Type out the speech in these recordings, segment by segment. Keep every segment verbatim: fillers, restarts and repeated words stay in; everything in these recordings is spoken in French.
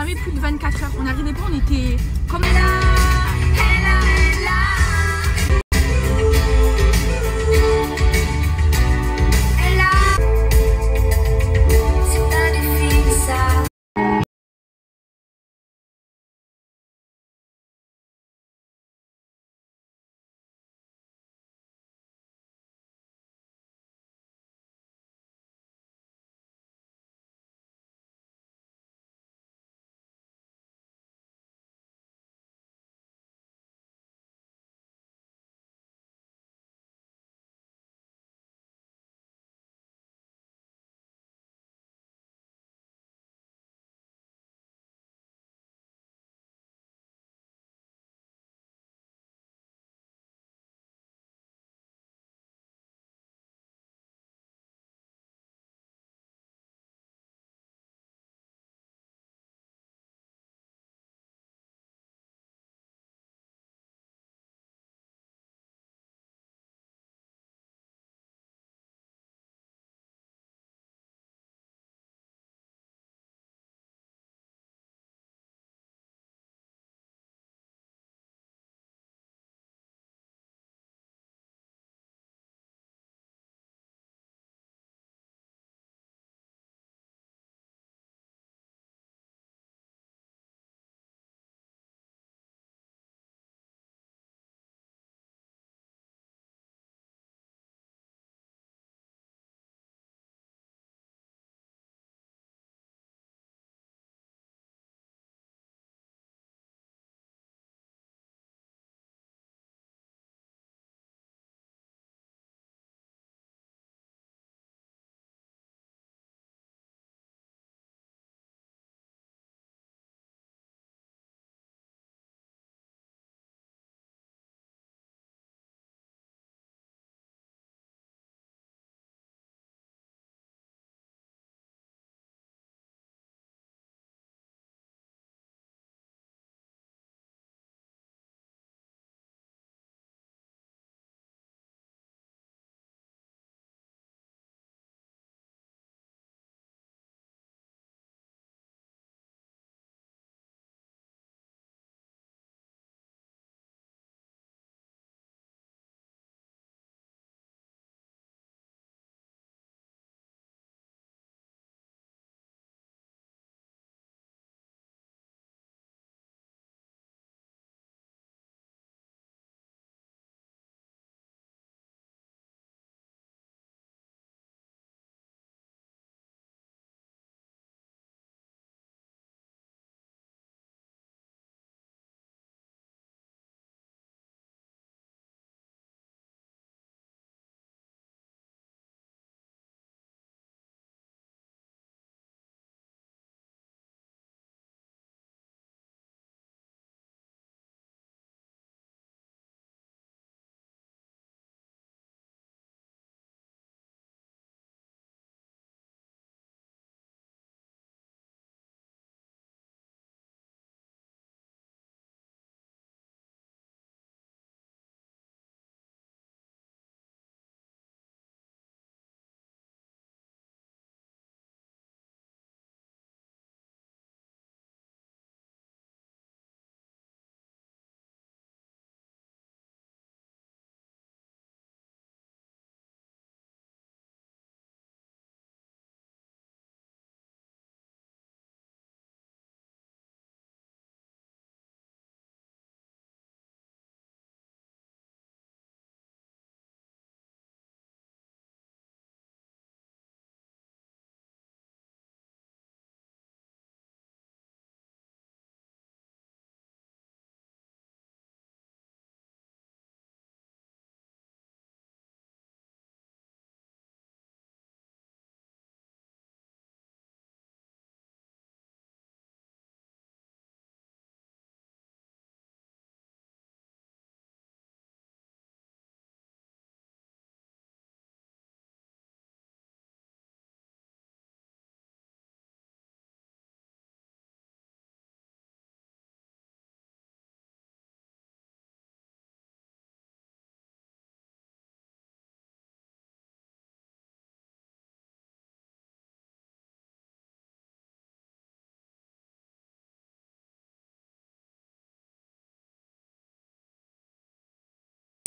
jamais plus de vingt-quatre heures. On n'arrivait pas, on était comme là.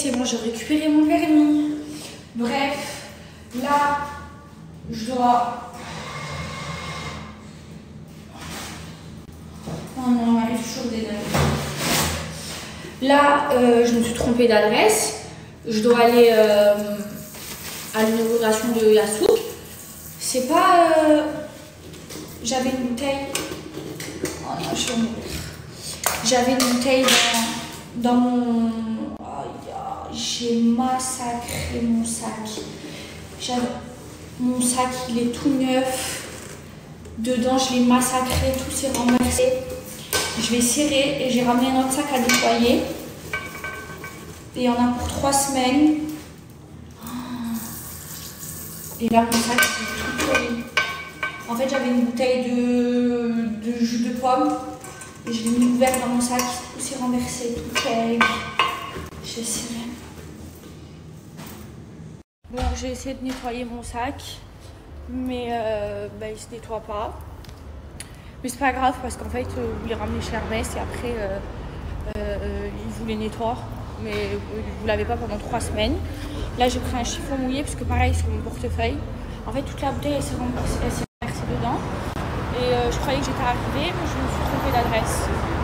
C'est bon, j'ai récupéré mon vernis. Bref, là, je dois... Oh non, il m'arrive toujours des dingueries. Là, euh, je me suis trompée d'adresse. Je dois aller euh, à l'inauguration de Yasouk. C'est pas... Euh... J'avais une bouteille... Oh non, je vais mourir. J'avais une bouteille dans, dans mon... Oh, j'ai massacré mon sac. Mon sac, il est tout neuf. Dedans, je l'ai massacré, tout s'est renversé. Je vais serrer et j'ai ramené un autre sac à nettoyer. Et il y en a pour trois semaines. Et là, mon sac, c'est tout collé. En fait, j'avais une bouteille de, de jus de pomme. Et je l'ai mis ouvert dans mon sac. Tout s'est renversé, tout fait. J'ai serré. Bon, j'ai essayé de nettoyer mon sac. Mais euh, bah, il se nettoie pas. Mais c'est pas grave parce qu'en fait, euh, vous les ramenez chez Hermès et après, euh, euh, ils vous les nettoient. Mais euh, vous l'avez pas pendant trois semaines. Là, j'ai pris un chiffon mouillé parce que pareil, sur mon portefeuille. En fait, toute la bouteille, elle s'est versée dedans. Et euh, je croyais que j'étais arrivée, mais je me suis trompée d'adresse.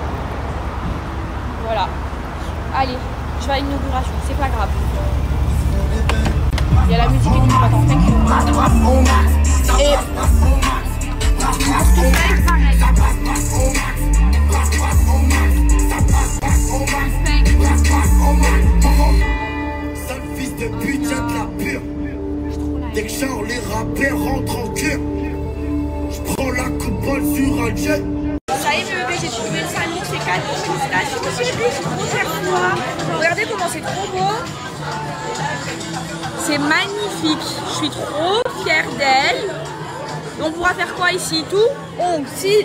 Voilà. Allez, je vais à l'inauguration, c'est pas grave. Il y a la musique et tout, attends, fait que... Et... Sale fils de pute, y'a de la pure. Dès que genre les rappeurs rentrent en cœur, je prends la coupole sur un jet. Ça y est, mes bébés, j'ai trouvé le salon, c'est quatre pistaches. Je suis trop fière de toi. Regardez comment c'est trop beau. C'est magnifique. Je suis trop fière d'elle. On pourra faire quoi ici? Tout? Ongles, cils.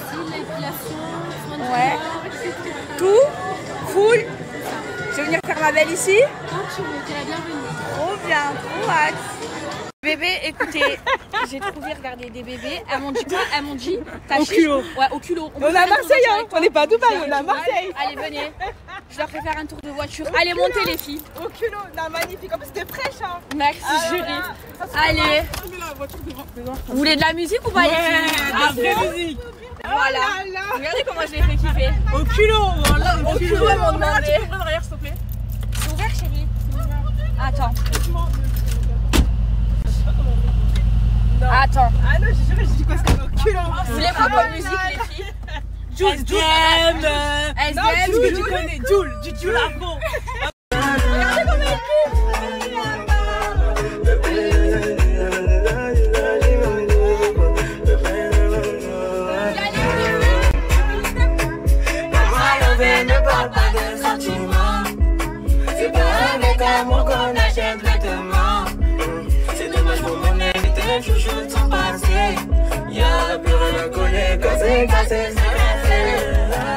Ouais. Tout? Full. Je vais venir faire ma belle ici? Trop bien, trop hâte. Bébé, écoutez, j'ai trouvé, regardez, des bébés. Elles m'ont dit quoi? Elles m'ont dit ta Au chiche. culot. Ouais, au culot. On, on est à Marseille, hein. On n'est pas à Dubaï, on est à Marseille. Allez, venez. Je leur fais faire un tour de voiture. Allez, montez les filles. Au culot, non, magnifique. En plus, c'était fraîche, hein. Merci, Ah, chérie. voilà. Allez. La voiture devant, devant. Vous voulez de la musique ou pas, les filles? La vraie musique. Voilà. Oh là là. Regardez comment je les fais kiffer. Au culot, voilà. Au culot, elles m'ont demandé. Tu peux ouvrir derrière, s'il te plaît? C'est ouvert, chérie? Attends. Non. Attends. Ah non, j'ai juré, j'ai dit quoi, c'était au culot. Vous voulez quoi comme musique, les filles? Jules, S D Jules. M. Non, S D M, Jules, Jules. tu connais. Jules, du Jules à fond. Regardez comment elle Ne parle pas de sentiments. C'est pas avec amour qu'on achète vêtements. C'est dommage pour mon invité, chouchou de son passé. Y'a plus rien à coller, cassé, cassé, c'est cassé.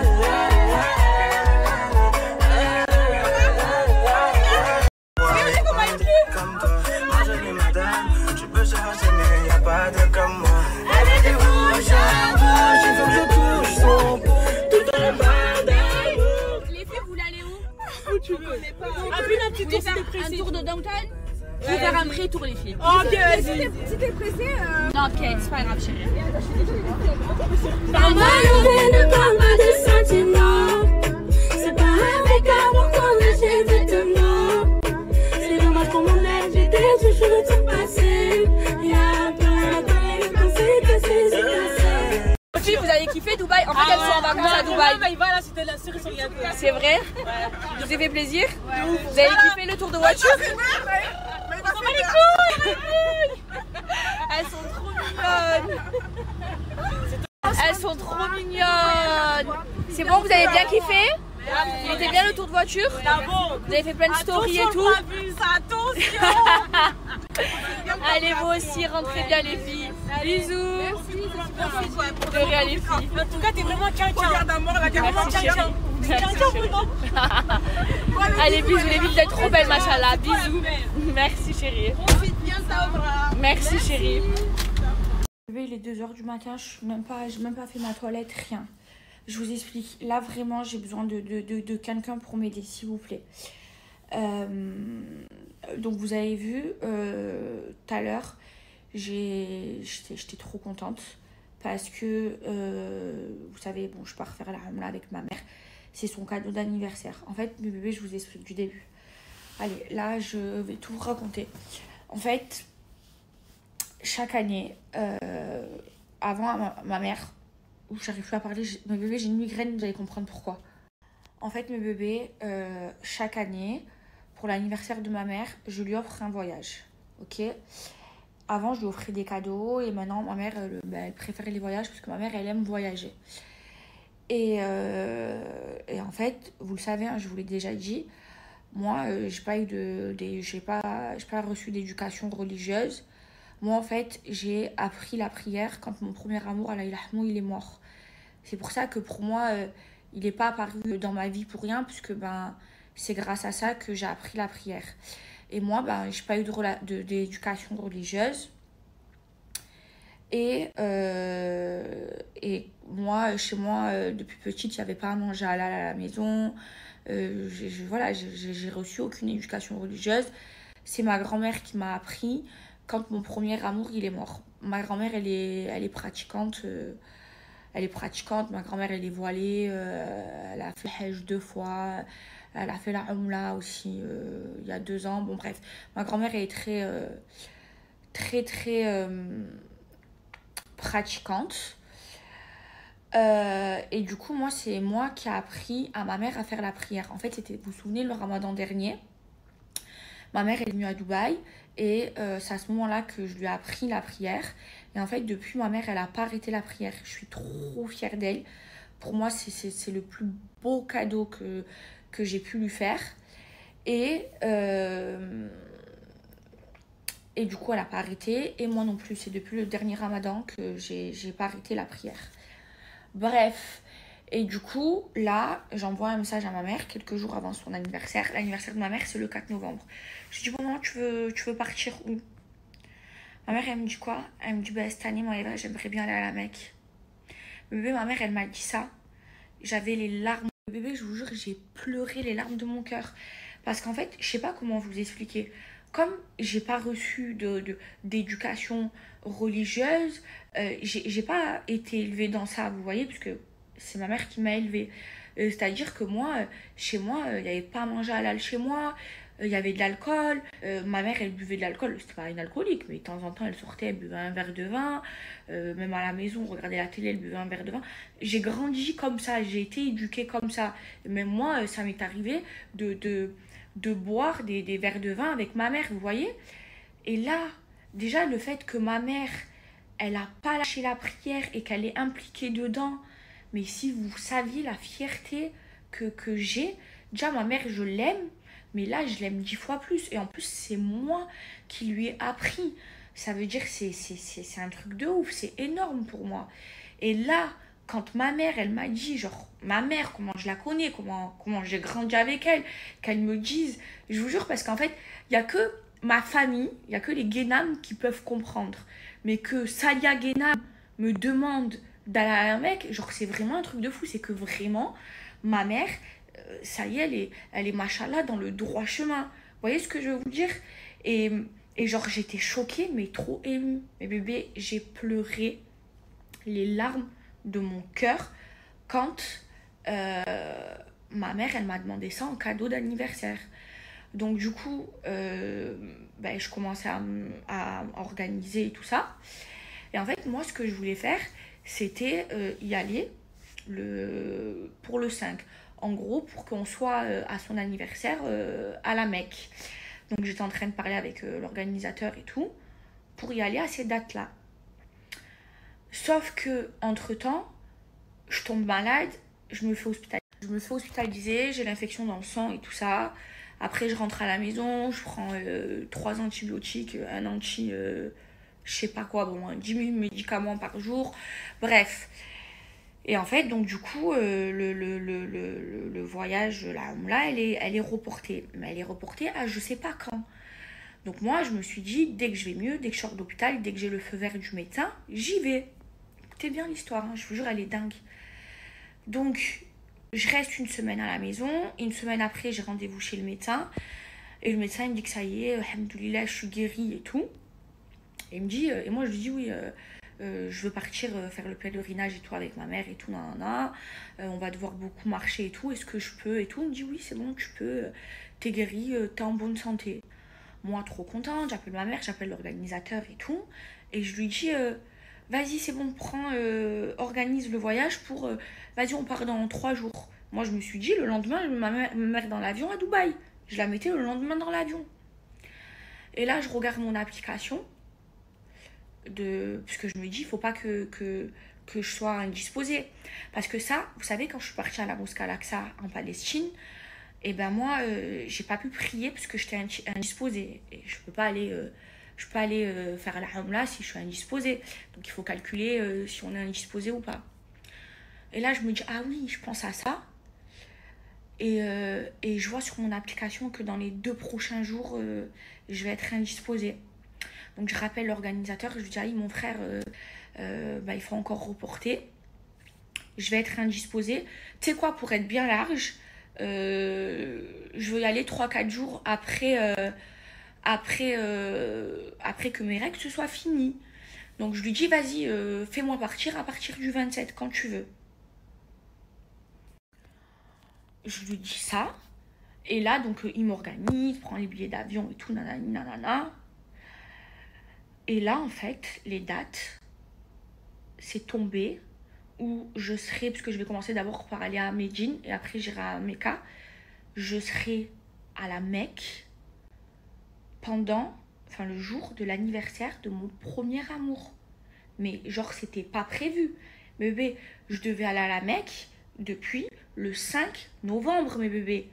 Comme toi, ma jolie madame, tu peux changer mais y'a pas de comme moi. Elle était rouge à rouge, il faut que je couche son bout. Tout dans le bordel. Les filles, vous voulez aller où? Où tu connais pas. Un peu un petit Vous tour, voulez faire si t'es un pressé. tour de downtown? Je vais faire un pré-tour, les filles. Ok, vas-y. Si t'es pressée, euh... Non, ok, c'est pas grave, chérie. Maman, ne parle pas de sentiments. C'est pas avec amour qu'on achète vêtements. C'est dommage pour mon âge, j'étais toujours tout passé. Y'a plus rien à coller, quand c'est cassé, c'est cassé. Les filles, vous avez kiffé Dubaï? En fait, elles sont en vacances à Dubaï. Il va là, c'était la cerise sur le gâteau. C'est vrai? Je vous ai fait plaisir? Vous avez kiffé le tour de voiture? On va les couilles. Elles sont trop mignonnes. Elles sont trop mignonnes. C'est bon, vous avez bien kiffé? Il était bien le tour de voiture? Vous avez fait plein de stories et tout? Attention. Allez, vous aussi, rentrez bien les filles. Bisous. De rien les filles. En tout cas, t'es vraiment quelqu'un. Regarde à mort, là, t'es vraiment Merci, quelqu'un. Merci, chérie. Allez, bisous les filles, vous êtes trop belles, machallah. Bisous. Merci chérie. Profite bien de ta bras. Merci chérie. Il est deux heures du matin, je n'ai même, même pas fait ma toilette, rien. Je vous explique. Là, vraiment, j'ai besoin de, de, de, de quelqu'un pour m'aider, s'il vous plaît. Euh, donc vous avez vu euh, tout à l'heure, j'étais trop contente parce que euh, vous savez, bon, je pars faire la hamla avec ma mère, c'est son cadeau d'anniversaire. En fait, mes bébés, je vous explique du début. Allez, là, je vais tout vous raconter. En fait, chaque année, euh, avant ma, ma mère, où j'arrive plus à parler, mes bébés, j'ai une migraine, vous allez comprendre pourquoi. En fait, mes bébés, euh, chaque année, pour l'anniversaire de ma mère, je lui offre un voyage. Ok ? Avant, je lui offrais des cadeaux et maintenant, ma mère, elle, ben, elle préfère les voyages parce que ma mère, elle aime voyager. Et, euh, et en fait, vous le savez, hein, je vous l'ai déjà dit, moi, euh, j'ai pas eu de, de j'ai pas, j'ai pas reçu d'éducation religieuse. Moi, en fait, j'ai appris la prière quand mon premier amour, Allah ilahmou, il est mort. C'est pour ça que pour moi, euh, il n'est pas apparu dans ma vie pour rien, puisque ben, c'est grâce à ça que j'ai appris la prière. Et moi, ben, j'ai pas eu de, d'éducation religieuse. Et, euh, et moi, chez moi, euh, depuis petite, il n'y avait pas à manger halal à la maison. Euh, je, je, voilà, j'ai reçu aucune éducation religieuse. C'est ma grand-mère qui m'a appris quand mon premier amour, il est mort. Ma grand-mère, elle est, elle est pratiquante. Euh, elle est pratiquante. Ma grand-mère, elle est voilée. Euh, elle a fait le hajj deux fois. Elle a fait la umla aussi euh, il y a deux ans. Bon, bref. Ma grand-mère, elle est très, euh, très, très euh, pratiquante. Euh, et du coup, moi, c'est moi qui ai appris à ma mère à faire la prière. En fait, c'était, vous vous souvenez, le ramadan dernier, ma mère est venue à Dubaï et euh, c'est à ce moment-là que je lui ai appris la prière. Et en fait, depuis, ma mère, elle n'a pas arrêté la prière. Je suis trop fière d'elle. Pour moi, c'est le plus beau cadeau que, que j'ai pu lui faire. Et, euh, et du coup, elle n'a pas arrêté. Et moi non plus, c'est depuis le dernier ramadan que j'ai j'ai pas arrêté la prière. Bref, et du coup, là, j'envoie un message à ma mère quelques jours avant son anniversaire. L'anniversaire de ma mère, c'est le quatre novembre. Je lui dis, bon, maman, tu veux, tu veux partir où? Ma mère, elle me dit quoi? Elle me dit, bah, cette année, moi, j'aimerais bien aller à la Mecque. Bébé, ma mère, elle m'a dit ça. J'avais les larmes. Bébé, je vous jure, j'ai pleuré les larmes de mon cœur. Parce qu'en fait, je sais pas comment vous expliquer. Comme j'ai pas reçu de, de, d'éducation religieuse, euh, j'ai pas été élevée dans ça, vous voyez, puisque c'est ma mère qui m'a élevée. Euh, C'est-à-dire que moi, euh, chez moi, il euh, n'y avait pas à manger halal chez moi, il euh, y avait de l'alcool. Euh, ma mère, elle buvait de l'alcool, c'était pas une alcoolique, mais de temps en temps, elle sortait, elle buvait un verre de vin. Euh, même à la maison, on regardait la télé, elle buvait un verre de vin. J'ai grandi comme ça, j'ai été éduquée comme ça. Même moi, ça m'est arrivé de... de de boire des, des verres de vin avec ma mère, vous voyez. Et là, déjà, le fait que ma mère, elle n'a pas lâché la prière et qu'elle est impliquée dedans, mais si vous saviez la fierté que, que j'ai, déjà, ma mère, je l'aime, mais là, je l'aime dix fois plus. Et en plus, c'est moi qui lui ai appris. Ça veut dire que c'est un truc de ouf, c'est énorme pour moi. Et là, quand ma mère, elle m'a dit, genre, ma mère, comment je la connais, comment, comment j'ai grandi avec elle, qu'elle me dise, je vous jure, parce qu'en fait, il n'y a que ma famille, il n'y a que les Guénam qui peuvent comprendre. Mais que Salia Guénam me demande d'aller à la Mecque, genre, c'est vraiment un truc de fou. C'est que vraiment, ma mère, euh, ça y est, elle est, elle est, machallah, dans le droit chemin. Vous voyez ce que je veux vous dire? Et, et genre, j'étais choquée, mais trop émue. Mais bébé, j'ai pleuré les larmes de mon cœur quand euh, ma mère, elle m'a demandé ça en cadeau d'anniversaire. Donc du coup, euh, ben, je commençais à, à organiser et tout ça. Et en fait, moi, ce que je voulais faire, c'était euh, y aller le, pour le cinq. En gros, pour qu'on soit euh, à son anniversaire euh, à la Mecque. Donc j'étais en train de parler avec euh, l'organisateur et tout, pour y aller à ces dates-là. Sauf que, entre-temps, je tombe malade, je me fais hospitaliser. Je me fais hospitaliser, j'ai l'infection dans le sang et tout ça. Après, je rentre à la maison, je prends euh, trois antibiotiques, un anti, euh, je sais pas quoi, bon, dix mille médicaments par jour. Bref. Et en fait, donc du coup, euh, le, le, le, le, le voyage, là, là elle, est, elle est reportée. Mais elle est reportée à je sais pas quand. Donc moi, je me suis dit, dès que je vais mieux, dès que je sors de l'hôpital, dès que j'ai le feu vert du médecin, j'y vais. Écoutez bien l'histoire, hein, je vous jure, elle est dingue. Donc, je reste une semaine à la maison. Une semaine après, j'ai rendez-vous chez le médecin. Et le médecin il me dit que ça y est, alhamdoulilah, je suis guérie et tout. Et il me dit, et moi je lui dis oui, euh, euh, je veux partir euh, faire le pèlerinage et tout avec ma mère et tout, nanana. Euh, on va devoir beaucoup marcher et tout, est-ce que je peux et tout. Il me dit oui, c'est bon, tu peux, t'es guérie, euh, t'es en bonne santé. Moi trop contente, j'appelle ma mère, j'appelle l'organisateur et tout. Et je lui dis, euh, vas-y c'est bon, prends, euh, organise le voyage pour, euh, vas-y on part dans trois jours. Moi je me suis dit, le lendemain, ma mère, ma mère dans l'avion à Dubaï. Je la mettais le lendemain dans l'avion. Et là je regarde mon application. De... Parce que je me dis, il ne faut pas que, que, que je sois indisposée. Parce que ça, vous savez, quand je suis partie à la mosquée Al-Aqsa en Palestine, et ben moi, euh, j'ai pas pu prier parce que j'étais indisposée. Et je peux pas aller, euh, je peux pas aller euh, faire la Umrah si je suis indisposée. Donc il faut calculer euh, si on est indisposé ou pas. Et là, je me dis, ah oui, je pense à ça. Et, euh, et je vois sur mon application que dans les deux prochains jours, euh, je vais être indisposée. Donc je rappelle l'organisateur, je lui dis, ah, mon frère, euh, euh, bah, il faut encore reporter. Je vais être indisposée. Tu sais quoi, pour être bien large, euh, je veux y aller trois quatre jours après, euh, après, euh, après que mes règles se soient finies. Donc je lui dis, vas-y, euh, fais-moi partir à partir du vingt-sept, quand tu veux. Je lui dis ça. Et là, donc, il m'organise, prend les billets d'avion et tout, nanani, nanana. Et là, en fait, les dates, c'est tombé où je serai, parce que je vais commencer d'abord par aller à Médine et après j'irai à Mecca. Je serai à la Mecque pendant, enfin le jour de l'anniversaire de mon premier amour. Mais genre, c'était pas prévu. Mais bébé, je devais aller à la Mecque depuis le cinq novembre, mes bébés.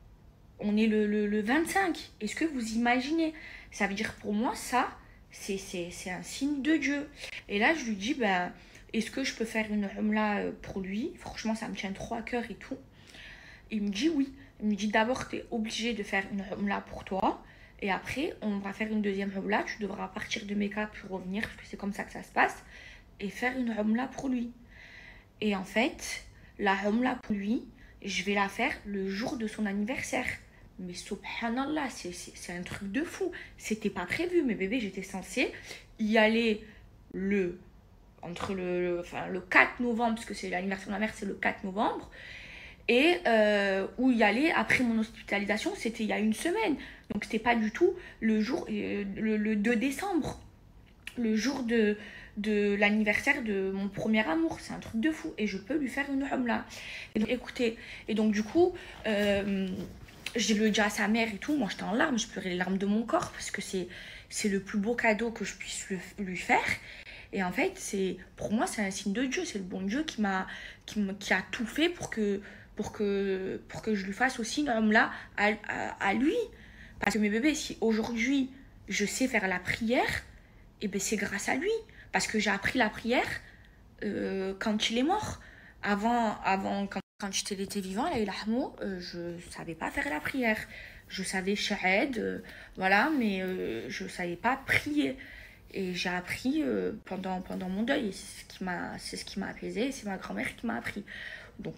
On est le, le, le vingt-cinq. Est-ce que vous imaginez? Ça veut dire pour moi, ça... c'est un signe de Dieu. Et là je lui dis, ben, est-ce que je peux faire une umrah pour lui? Franchement ça me tient trop à cœur et tout. Il me dit oui. Il me dit, d'abord tu es obligé de faire une umrah pour toi, et après on va faire une deuxième umrah, tu devras partir de Mecca puis revenir, parce que c'est comme ça que ça se passe, et faire une umrah pour lui. Et en fait la umrah pour lui, je vais la faire le jour de son anniversaire. Mais subhanallah, c'est un truc de fou. C'était pas prévu, mais bébé, j'étais censée y aller le, entre le, le, enfin, le quatre novembre, parce que c'est l'anniversaire de ma mère, c'est le quatre novembre. Et euh, où y aller après mon hospitalisation, c'était il y a une semaine. Donc c'était pas du tout le jour, euh, le, le deux décembre. Le jour de, de l'anniversaire de mon premier amour. C'est un truc de fou. Et je peux lui faire une umrah. Et donc, écoutez, et donc du coup... Euh, je le dis à sa mère et tout, moi j'étais en larmes, je pleurais les larmes de mon corps parce que c'est le plus beau cadeau que je puisse lui, lui faire. Et en fait, c'est pour moi c'est un signe de Dieu, c'est le bon Dieu qui m'a qui, qui a tout fait pour que, pour que, pour que je lui fasse aussi une umrah à, à, à lui. Parce que mes bébés, si aujourd'hui je sais faire la prière, et ben c'est grâce à lui. Parce que j'ai appris la prière euh, quand il est mort. Avant, avant quand Quand il était vivant, là, il a euh, je ne savais pas faire la prière. Je savais shahad, euh, voilà, mais euh, je ne savais pas prier. Et j'ai appris euh, pendant, pendant mon deuil. Et c'est ce qui m'a apaisé. C'est ma grand-mère qui m'a appris. Donc,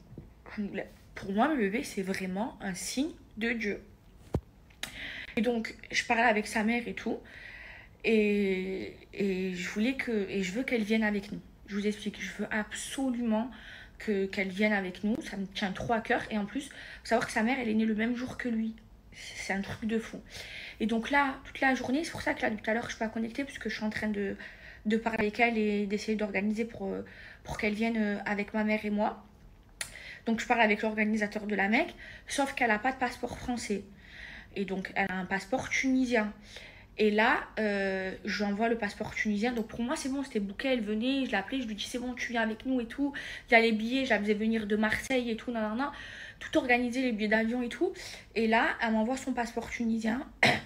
pour moi, le bébé, c'est vraiment un signe de Dieu. Et donc, je parlais avec sa mère et tout. Et, et je voulais que, et je veux qu'elle vienne avec nous. Je vous explique, je veux absolument... qu'elle vienne avec nous, ça me tient trop à cœur. Et en plus, faut savoir que sa mère, elle est née le même jour que lui. C'est un truc de fou. Et donc là, toute la journée, c'est pour ça que là, tout à l'heure, je suis pas connectée, parce que je suis en train de, de parler avec elle et d'essayer d'organiser pour, pour qu'elle vienne avec ma mère et moi. Donc je parle avec l'organisateur de la Mecque, sauf qu'elle n'a pas de passeport français. Et donc, elle a un passeport tunisien. Et là, euh, je lui envoie le passeport tunisien. Donc pour moi, c'est bon, c'était booké. Elle venait, je l'appelais, je lui dis c'est bon, tu viens avec nous et tout. Il y a les billets, je la faisais venir de Marseille et tout, nan, nan, nan. Tout organisé, les billets d'avion et tout. Et là, elle m'envoie son passeport tunisien.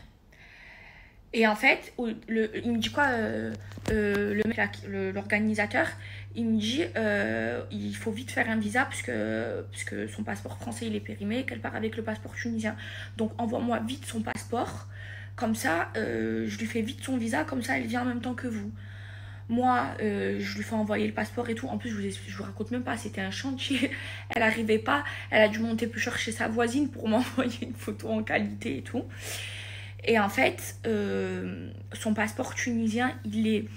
Et en fait, le, il me dit quoi, euh, euh, le mec, l'organisateur, il me dit euh, il faut vite faire un visa parce que, parce que son passeport français il est périmé, qu'elle part avec le passeport tunisien. Donc envoie-moi vite son passeport. Comme ça, euh, je lui fais vite son visa, comme ça elle vient en même temps que vous. Moi, euh, je lui fais envoyer le passeport et tout. En plus, je vous, explique, je vous raconte même pas, c'était un chantier. Elle n'arrivait pas. Elle a dû monter plus cher chez sa voisine pour m'envoyer une photo en qualité et tout. Et en fait, euh, son passeport tunisien, il est,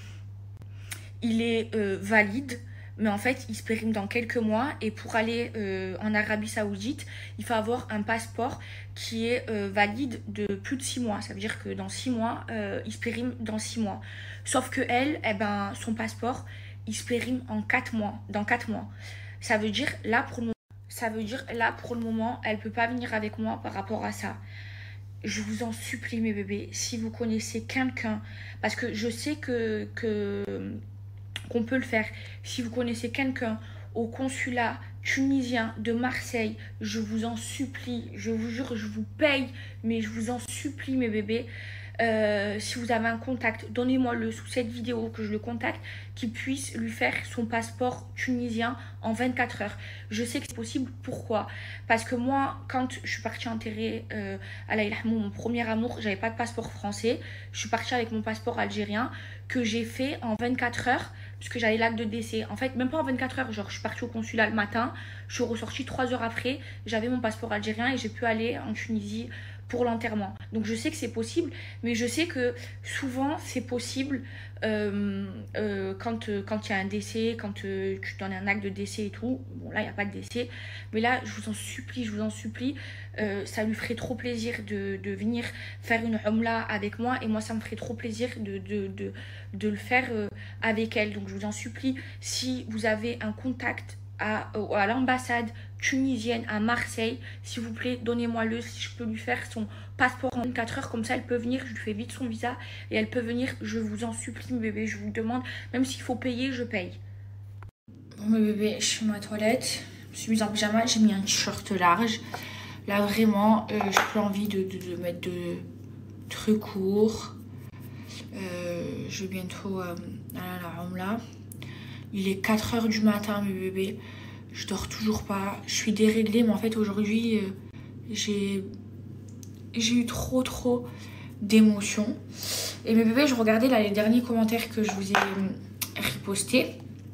il est euh, valide. Mais en fait, il se périme dans quelques mois. Et pour aller euh, en Arabie Saoudite, il faut avoir un passeport qui est euh, valide de plus de six mois. Ça veut dire que dans six mois, euh, il se périme dans six mois. Sauf que elle, eh ben, son passeport, il se périme en quatre mois, dans quatre mois. Ça veut dire, là, pour le moment, ça veut dire, là, pour le moment, elle ne peut pas venir avec moi par rapport à ça. Je vous en supplie, mes bébés, si vous connaissez quelqu'un, parce que je sais que... que qu'on peut le faire. Si vous connaissez quelqu'un au consulat tunisien de Marseille, je vous en supplie, je vous jure, je vous paye, mais je vous en supplie, mes bébés. Euh, si vous avez un contact, donnez-moi-le sous cette vidéo, que je le contacte, qui puisse lui faire son passeport tunisien en vingt-quatre heures. Je sais que c'est possible. Pourquoi? Parce que moi, quand je suis partie enterrer euh, Allah ilhamou, mon premier amour, j'avais pas de passeport français. Je suis partie avec mon passeport algérien que j'ai fait en vingt-quatre heures, puisque j'avais l'acte de décès. En fait, même pas en vingt-quatre heures, genre je suis partie au consulat le matin, je suis ressortie trois heures après, j'avais mon passeport algérien et j'ai pu aller en Tunisie pour l'enterrement. Donc je sais que c'est possible, mais je sais que souvent c'est possible euh, euh, quand euh, quand il y a un décès, quand euh, tu donnes un acte de décès et tout. Bon là il n'y a pas de décès, mais là je vous en supplie, je vous en supplie, euh, ça lui ferait trop plaisir de, de venir faire une umla avec moi, et moi ça me ferait trop plaisir de, de, de, de le faire euh, avec elle. Donc je vous en supplie, si vous avez un contact à, à l'ambassade tunisienne à Marseille, s'il vous plaît, donnez-moi-le, si je peux lui faire son passeport en vingt-quatre heures, comme ça elle peut venir, je lui fais vite son visa et elle peut venir, je vous en supplie, mes bébés, je vous demande, même s'il faut payer, je paye. Bon, mes bébés, je suis à ma toilette, je me suis mise en pyjama, j'ai mis un t-shirt large, là vraiment, euh, j'ai plus envie de, de, de mettre de trucs courts, euh, je vais bientôt euh, aller à la Umla. Il est quatre heures du matin, mes bébés. Je dors toujours pas. Je suis déréglée, mais en fait, aujourd'hui, euh, j'ai j'ai eu trop, trop d'émotions. Et mes bébés, je regardais là les derniers commentaires que je vous ai euh, repostés.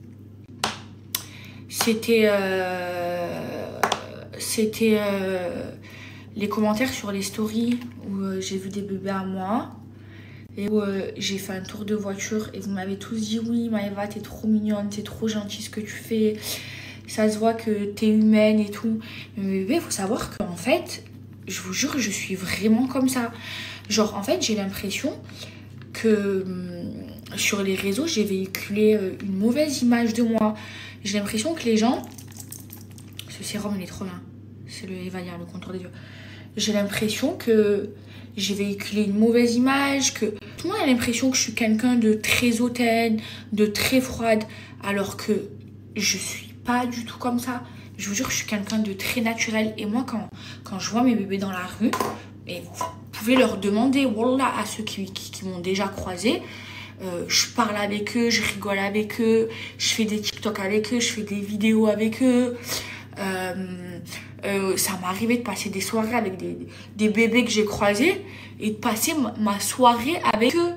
C'était... Euh, C'était euh, les commentaires sur les stories où euh, j'ai vu des bébés à moi. Et où euh, j'ai fait un tour de voiture et vous m'avez tous dit oui Maëva, t'es trop mignonne, t'es trop gentille ce que tu fais, ça se voit que t'es humaine et tout. Mais bébé, il faut savoir qu'en fait, je vous jure, je suis vraiment comme ça. Genre en fait, j'ai l'impression que hum, sur les réseaux, j'ai véhiculé euh, une mauvaise image de moi. J'ai l'impression que les gens... Ce sérum, il est trop bien. C'est le Evalia, le contour des yeux. J'ai l'impression que j'ai véhiculé une mauvaise image, que tout le monde a l'impression que je suis quelqu'un de très hautaine, de très froide, alors que je suis pas du tout comme ça. Je vous jure, je suis quelqu'un de très naturel. Et moi, quand, quand je vois mes bébés dans la rue, et vous pouvez leur demander, wallah, à ceux qui, qui, qui m'ont déjà croisé, euh, je parle avec eux, je rigole avec eux, je fais des TikTok avec eux, je fais des vidéos avec eux. Euh, euh, ça m'est arrivé de passer des soirées avec des, des bébés que j'ai croisés et de passer ma, ma soirée avec eux.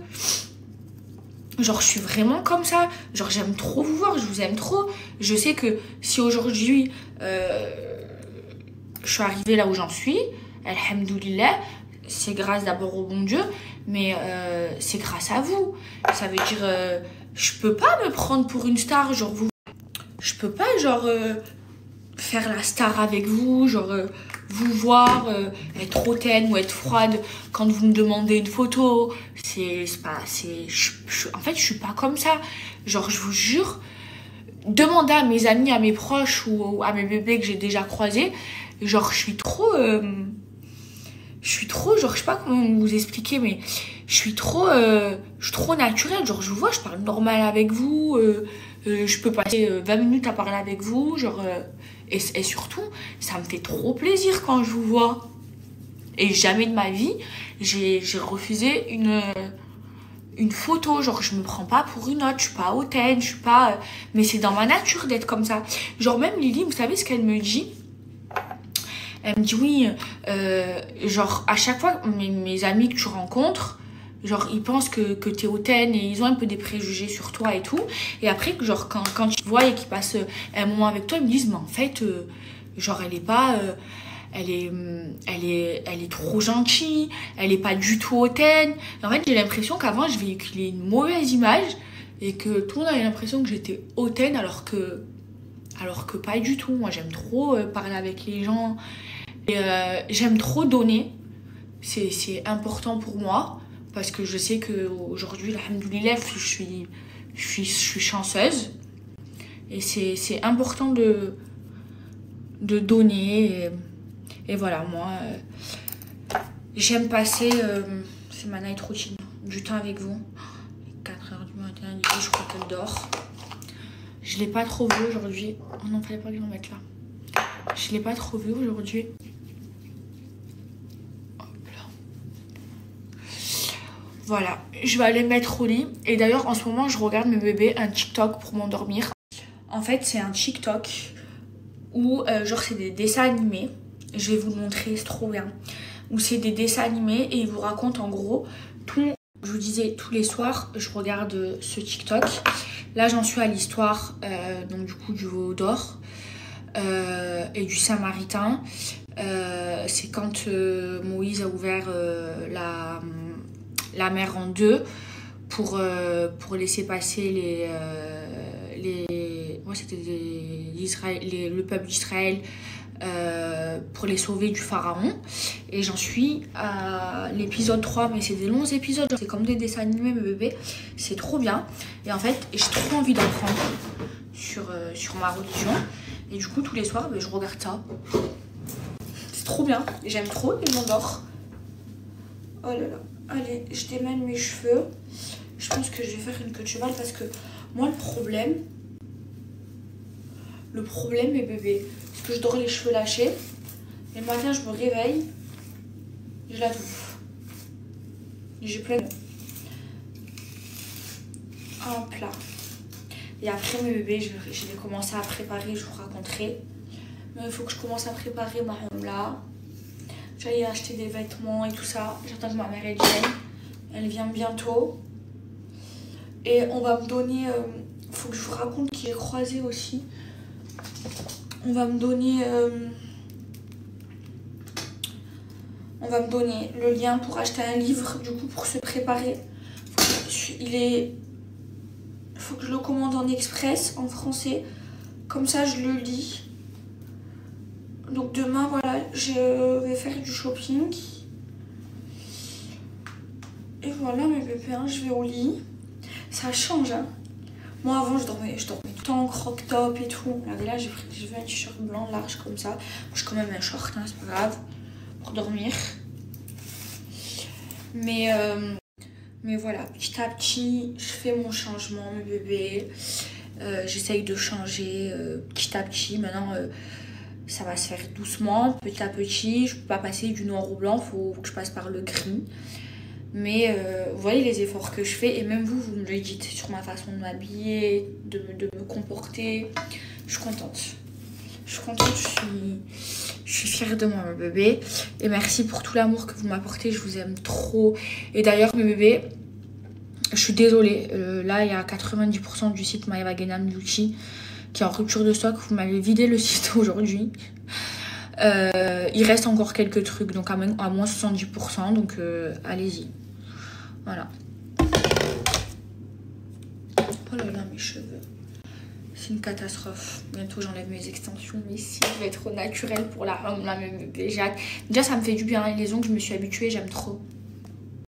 Genre, je suis vraiment comme ça. Genre, j'aime trop vous voir, je vous aime trop. Je sais que si aujourd'hui euh, je suis arrivée là où j'en suis, alhamdoulilah, c'est grâce d'abord au bon Dieu, mais euh, c'est grâce à vous. Ça veut dire, euh, je peux pas me prendre pour une star, genre vous. Je peux pas, genre, euh, faire la star avec vous, genre, euh, vous voir, euh, être hautaine ou être froide quand vous me demandez une photo. C'est pas, c'est, je, je, en fait, je suis pas comme ça. Genre, je vous jure, demandez à mes amis, à mes proches ou à mes bébés que j'ai déjà croisés, genre, je suis trop, euh, je suis trop, genre, je sais pas comment vous expliquer, mais je suis trop, euh, je suis trop naturelle. Genre, je vous vois, je parle normal avec vous, euh, euh, je peux passer euh, vingt minutes à parler avec vous, genre, euh, et, et surtout, ça me fait trop plaisir quand je vous vois. Et jamais de ma vie, j'ai refusé une, une photo. Genre, je me prends pas pour une autre, je suis pas hautaine, je suis pas... Euh, mais c'est dans ma nature d'être comme ça. Genre, même Lily, vous savez ce qu'elle me dit? Elle me dit, oui, euh, genre, à chaque fois, mes, mes amis que tu rencontres, Genre, ils pensent que, que t'es hautaine et ils ont un peu des préjugés sur toi et tout. Et après, genre, quand, quand ils te voient et qu'ils passent un moment avec toi, ils me disent, mais en fait, euh, genre, elle est pas... Euh, elle est, elle, est, elle est trop gentille, elle est pas du tout hautaine. En fait, j'ai l'impression qu'avant, je véhiculais une mauvaise image et que tout le monde avait l'impression que j'étais hautaine alors que, alors que pas du tout. Moi, j'aime trop euh, parler avec les gens. Et euh, j'aime trop donner. C'est, c'est important pour moi. Parce que je sais qu'aujourd'hui, alhamdoulilah, je suis, je suis, je suis chanceuse. Et c'est, c'est important de, de donner. Et, et voilà, moi, euh, j'aime passer, euh, c'est ma night routine, du temps avec vous. quatre heures du matin, du coup, je crois qu'elle dort. Je ne l'ai pas trop vue aujourd'hui. Oh non, fallait pas que je le mette là. Je ne l'ai pas trop vue aujourd'hui. Voilà, je vais aller me mettre au lit. Et d'ailleurs, en ce moment, je regarde mes bébés un TikTok pour m'endormir. En fait, c'est un TikTok où, euh, genre, c'est des dessins animés. Je vais vous le montrer, c'est trop bien. Où c'est des dessins animés et ils vous racontent en gros tout. Je vous disais, tous les soirs, je regarde ce TikTok. Là, j'en suis à l'histoire, euh, donc du coup, du veau d'or euh, et du Samaritain. Euh, c'est quand euh, Moïse a ouvert euh, la... la mer en deux pour, euh, pour laisser passer les, euh, les, ouais, c'était les, les, le peuple d'Israël euh, pour les sauver du pharaon. Et j'en suis à l'épisode trois, mais c'est des longs épisodes, c'est comme des dessins animés mes bébés, c'est trop bien. Et en fait j'ai trop envie d'apprendre sur, euh, sur ma religion et du coup tous les soirs ben, je regarde ça. C'est trop bien, j'aime trop et je m'endors. Oh là là. Allez, je démêle mes cheveux. Je pense que je vais faire une queue de cheval parce que moi, le problème, le problème, mes bébés, c'est que je dors les cheveux lâchés. Et le matin, je me réveille, je la touffe. J'ai plein de... Un plat. Et après, mes bébés, je vais, je vais commencer à préparer, je vous raconterai. Mais il faut que je commence à préparer ma là. J'allais acheter des vêtements et tout ça. J'attends que ma mère elle vienne. Elle vient bientôt. Et on va me donner... Euh, faut que je vous raconte qui j'ai croisé aussi. On va me donner... Euh, on va me donner le lien pour acheter un livre, du coup, pour se préparer. Faut que, il est... faut que je le commande en express, en français. Comme ça, je le lis. Donc demain, voilà, je vais faire du shopping. Et voilà mes bébés, hein, je vais au lit. Ça change, hein. Moi avant, je dormais, je dormais tout le temps en croc-top et tout. Regardez là, j'ai vu un t-shirt blanc large comme ça. J'ai quand même un short, hein, c'est pas grave, pour dormir. Mais, euh, mais voilà, petit à petit, je fais mon changement, mes bébés. Euh, J'essaye de changer euh, petit à petit. Maintenant... Euh, ça va se faire doucement, petit à petit. Je peux pas passer du noir au blanc, faut que je passe par le gris. Mais euh, vous voyez les efforts que je fais. Et même vous, vous me le dites sur ma façon de m'habiller, de, de me comporter. Je suis contente. Je suis contente, je suis, je suis fière de moi, mes bébés. Et merci pour tout l'amour que vous m'apportez. Je vous aime trop. Et d'ailleurs, mes bébés, je suis désolée. Euh, là, il y a quatre-vingt-dix pour cent du site My Wagenham Beauty qui est en rupture de stock. Vous m'avez vidé le site aujourd'hui. Euh, il reste encore quelques trucs, donc à, à moins soixante-dix pour cent. Donc euh, allez-y. Voilà. Oh là là, mes cheveux. C'est une catastrophe. Bientôt j'enlève mes extensions. Mais si, je vais être au naturel pour la homme là, mes bébés. J'ai hâte. Déjà, ça me fait du bien. Les ongles, je me suis habituée, j'aime trop.